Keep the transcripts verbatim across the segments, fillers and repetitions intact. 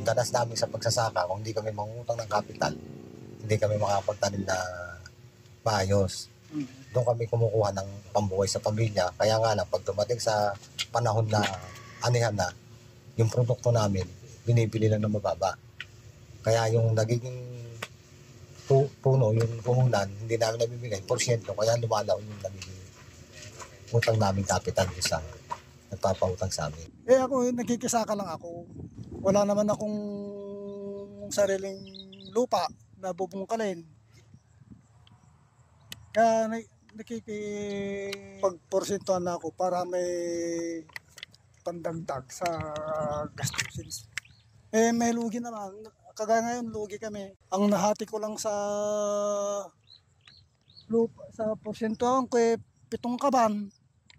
danas namin sa pagsasaka, kung hindi kami mangutang ng kapital, hindi kami makapagtanim na maayos. Doon kami kumukuha ng pambuhay sa pamilya. Kaya nga lang, pag dumating sa panahon na anihan na, yung produkto namin, binibili lang ng mababa. Kaya yung nagiging pu- puno, yung puhunan, hindi namin nabibigay, porsyento, kaya lumalaw yung nagiging utang namin kapital sa nagpapautang sa amin. Eh ako, nakikisaka lang ako. Wala naman akong sariling lupa na bubungkalin. Kaya nakikipagporsentuhan na ako para may pandagdag sa gastusin. Eh may lugi naman. Kagaya ngayon, lugi kami. Ang nahati ko lang sa lupa, sa porsentuhan ko eh, pitong kaban.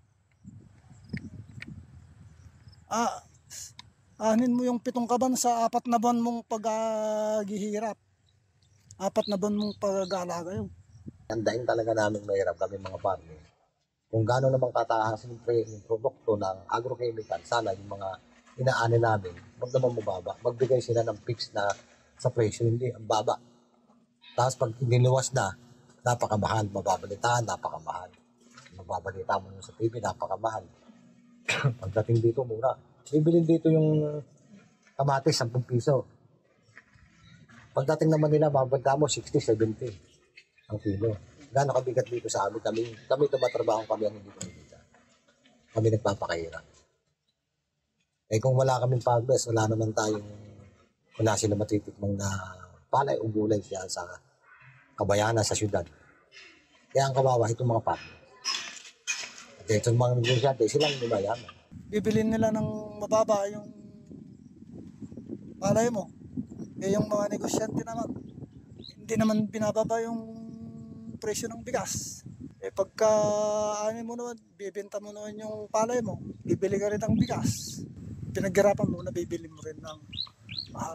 Ah, anin mo yung pitong kaban sa apat na buwan mong paghihirap. Apat na buwan mong pag-aalaga yun. Andain talaga namin mahirap kami mga farmer. Kung gaano naman kataas yung, yung produkto ng agrochemical, sana yung mga inaani namin, wag naman mababa. Magbigay sila ng fix na sa presyo, hindi, ang baba. Tapos pag niluwas na, napakamahal. Mababalitaan, napakamahal. Mababalita mo sa T V, napakamahal. Pagdating dito, mura. Bibilin dito yung kamatis, ten piso. Pagdating naman nila, mabalita mo, sixty, seventy ang kilo. Gano'ng kabigat dito sa amin. Kami, kami tumatrabaho kami ang hindi kumikita. Kami nagpapakahirap. Eh kung wala kaming farmers, wala naman tayong, wala sila matitikmang na palay o gulay siya sa kabayanan, sa syudad. Kaya ang kawawa, itong mga farmers. At itong mga negosyante, silang lumayaman. Bibilin nila ng mababa yung palay mo. Eh yung mga negosyante naman, hindi naman binababa yung presyo ng bigas. Eh pagka ano mo naman, bibenta mo naman yung palay mo, bibili ka rin ng bigas. Pinaghirapan mo na bibili mo rin ng mahal.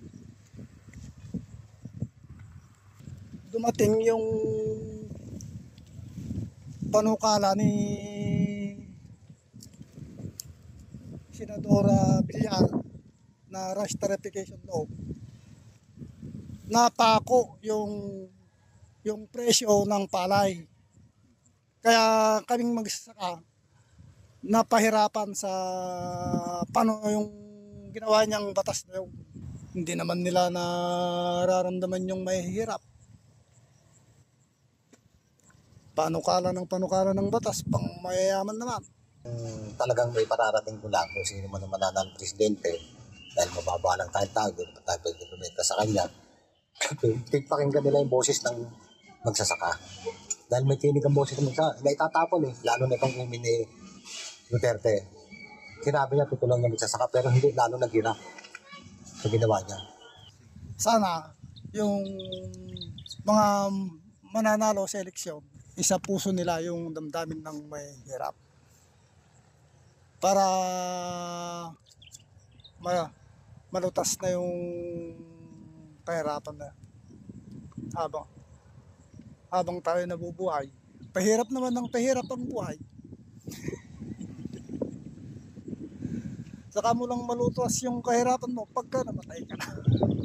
Dumating yung panukala ni Senadora Villar na rush tarification law. Napako yung yung presyo ng palay. Kaya kaming magsasaka napahirapan sa paano yung ginawa niyang batas na yun. Hindi naman nila nararamdaman yung mahihirap. Panukala ng panukala ng batas, pang mayayaman naman. Um, talagang may pararating ko lang kung sino man ang mananang presidente dahil mababa lang tayong tao, hindi pa tayo pwede kumenta sa kanya. Pakinggan nila yung boses ng magsasaka. Dahil may tinig ang boses ng magsasaka, na itatapon eh, lalo na itong umi ni Duterte. Sinabi niya, tutulong niya magsasaka, pero hindi lalo naghirap sa ginawa niya. Sana yung mga mananalo sa eleksyon, isa puso nila yung damdamin ng may hirap. Para ma malutas na yung kahirapan na habang habang tayo nabubuhay. Pahirap naman ng pahirap ang buhay. Saka mo lang malutas yung kahirapan mo pagka namatay ka na.